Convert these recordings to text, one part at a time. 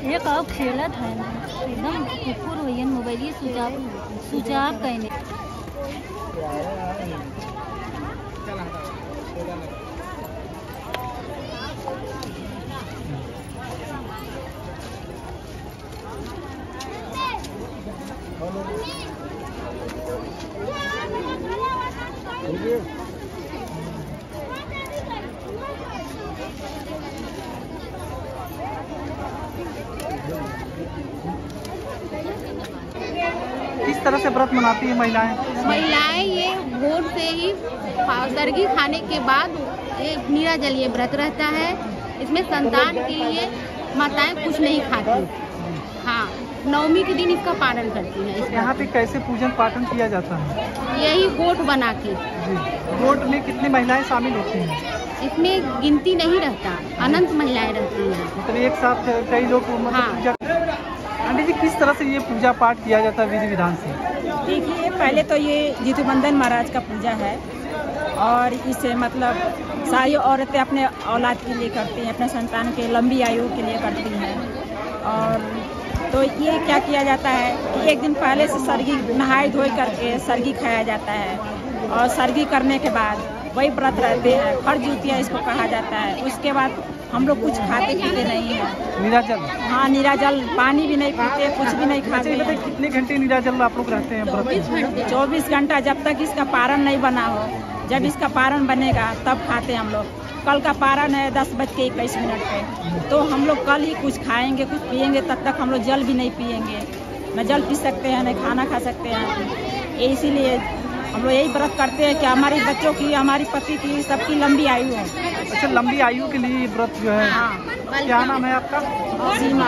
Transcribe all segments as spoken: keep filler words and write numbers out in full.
एक और खेलत है ना एकदम कुकुर होयन मोबाइल सुझाव सुझाव कहने किस तरह से व्रत मनाती है महिलाएं? महिलाएं ये भोर से ही सरगी खाने के बाद एक नीरा जल ये व्रत रहता है। इसमें संतान के लिए माताएं कुछ नहीं खाती। हाँ, नवमी के दिन इसका पालन करती हैं। यहाँ पे कैसे पूजन पाठन किया जाता है? यही गोट बना के। जी, गोट में कितनी महिलाएं शामिल होती हैं? इसमें गिनती नहीं रहता, अनंत महिलाएं रहती हैं। मतलब एक साथ कई लोग मतलब हाँ। पूजा। आंटी जी, किस तरह से ये पूजा पाठ किया जाता है विधि विधान से? देखिए, पहले तो ये जितुबंधन महाराज का पूजा है और इसे मतलब सारी औरतें अपने औलाद के लिए करती हैं, अपने संतान के लंबी आयु के लिए करती हैं। और तो ये क्या किया जाता है कि एक दिन पहले से सरगी नहाई धोई करके सरगी खाया जाता है और सरगी करने के बाद वही व्रत रहते हैं। फर्जुतिया इसको कहा जाता है। उसके बाद हम लोग कुछ खाते पीते नहीं हैं। नीरा जल? हाँ, नीरा जल, पानी भी नहीं पीते, कुछ भी नहीं खाते हैं। कितने घंटे नीरा जल आप लोग रहते हैं व्रत? चौबीस घंटा, जब तक इसका पारण नहीं बना हो। जब इसका पारण बनेगा तब खाते हैं हम लोग। कल का पारण है दस बज के इक्कीस मिनट पे, तो हम लोग कल ही कुछ खाएंगे कुछ पिएंगे। तब तक हम लोग जल भी नहीं पिएंगे, न जल पी सकते हैं न खाना खा सकते हैं। इसीलिए हम लोग यही व्रत करते हैं कि हमारे बच्चों की, हमारी पति की, सबकी लंबी आयु हो। अच्छा, लंबी आयु के लिए व्रत जो है। हाँ। क्या नाम है आपका? सीमा।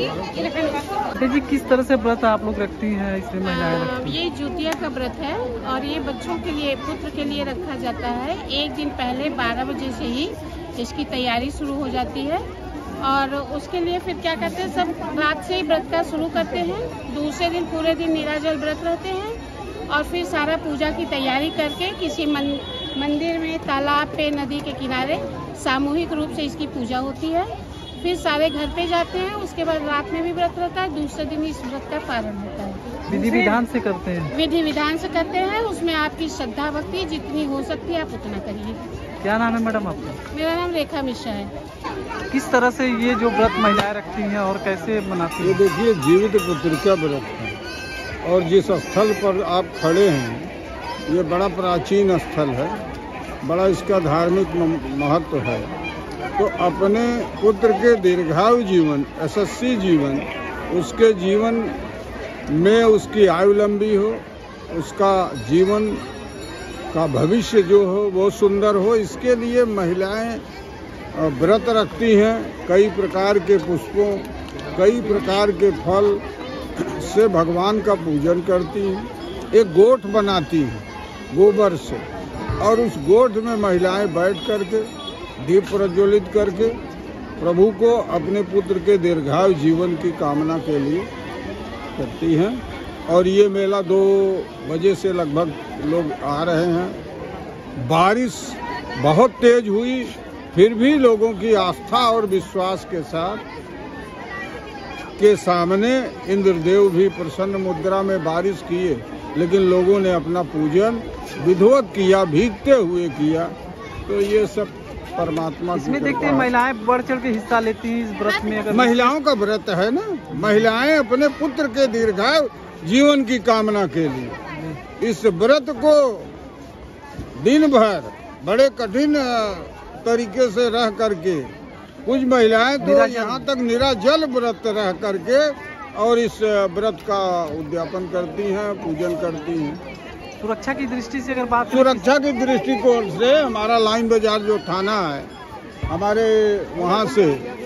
जी, किस तरह से व्रत आप लोग रखती हैं? इसमें महिलाएं रखती हैं? ये जुतिया का व्रत है और ये बच्चों के लिए, पुत्र के लिए रखा जाता है। एक दिन पहले बारह बजे से ही इसकी तैयारी शुरू हो जाती है और उसके लिए फिर क्या करते हैं, सब रात से ही व्रत का शुरू करते हैं। दूसरे दिन पूरे दिन निराजल व्रत रहते हैं और फिर सारा पूजा की तैयारी करके किसी मन, मंदिर में, तालाब पे, नदी के किनारे सामूहिक रूप से इसकी पूजा होती है। फिर सारे घर पे जाते हैं। उसके बाद रात में भी व्रत रहता है, दूसरे दिन इस व्रत का पारण होता है। विधि विधान से करते हैं? विधि विधान से करते हैं। उसमें आपकी श्रद्धा भक्ति जितनी हो सकती है आप उतना करिए। क्या नाम है मैडम आपका? मेरा नाम रेखा मिश्रा है। किस तरह से ये जो व्रत महिलाएं रखती हैं और कैसे मनाती ये हैं? देखिए, जीवित पुत्रिका व्रत है और जिस स्थल पर आप खड़े हैं ये बड़ा प्राचीन स्थल है, बड़ा इसका धार्मिक महत्व है। तो अपने पुत्र के दीर्घायु जीवन, यशस्वी जीवन, उसके जीवन में उसकी आयु लंबी हो, उसका जीवन का भविष्य जो हो वो सुंदर हो, इसके लिए महिलाएं व्रत रखती हैं। कई प्रकार के पुष्पों, कई प्रकार के फल से भगवान का पूजन करती हैं। एक गोठ बनाती हैं गोबर से और उस गोठ में महिलाएं बैठ करके दीप प्रज्वलित करके प्रभु को अपने पुत्र के दीर्घायु जीवन की कामना के लिए करती हैं। और ये मेला दो बजे से लगभग लोग आ रहे हैं। बारिश बहुत तेज हुई, फिर भी लोगों की आस्था और विश्वास के साथ के सामने इंद्रदेव भी प्रसन्न मुद्रा में बारिश किए, लेकिन लोगों ने अपना पूजन विधिवत किया, भीगते हुए किया। तो ये सब परमात्मा इसमें देखते हैं महिलाएं बढ़ चढ़ के हिस्सा लेती हैं इस व्रत में। अगर महिलाओं का व्रत है ना, महिलाएं अपने पुत्र के दीर्घायु जीवन की कामना के लिए इस व्रत को दिन भर बड़े कठिन तरीके से रह करके, कुछ महिलाएं तो यहाँ तक निराजल व्रत रह करके और इस व्रत का उद्यापन करती हैं, पूजन करती हैं। सुरक्षा की दृष्टि से अगर बात सुरक्षा की दृष्टिकोण से हमारा लाइन बाजार जो थाना है, हमारे वहाँ से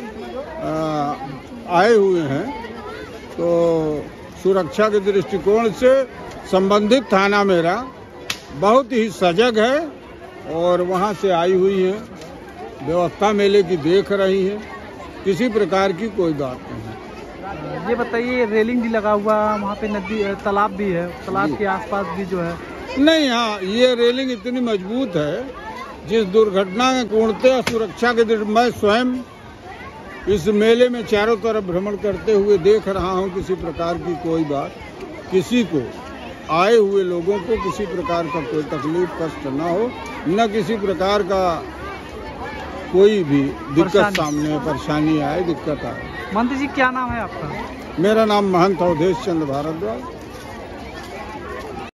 आ, आए हुए हैं, तो सुरक्षा के दृष्टिकोण से संबंधित थाना मेरा बहुत ही सजग है और वहाँ से आई हुई है, व्यवस्था मेले की देख रही है, किसी प्रकार की कोई बात नहीं। ये बताइए, रेलिंग भी लगा हुआ वहाँ पे, नदी तालाब भी है, तालाब के आसपास भी जो है? नहीं, हाँ, ये रेलिंग इतनी मजबूत है, जिस दुर्घटना में पूर्णतः सुरक्षा के दृष्टि मैं स्वयं इस मेले में चारों तरफ भ्रमण करते हुए देख रहा हूँ किसी प्रकार की कोई बात, किसी को आए हुए लोगों को किसी प्रकार का कोई तकलीफ कष्ट न हो, न किसी प्रकार का कोई भी दिक्कत सामने परेशानी आए, दिक्कत आए। मंत्री जी क्या नाम है आपका? मेरा नाम महंत अवधेश चंद्र भारद्वाज।